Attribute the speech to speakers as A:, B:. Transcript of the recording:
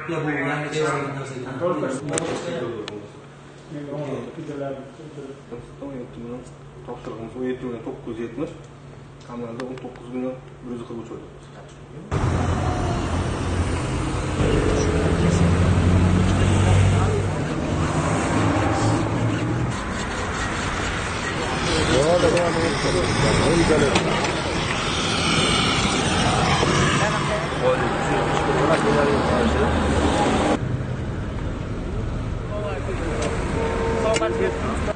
A: Ya bu yani çevreden nasıl?
B: Topshirig'imiz 17.970, amalda 19.143 o'tib.
C: Soğuk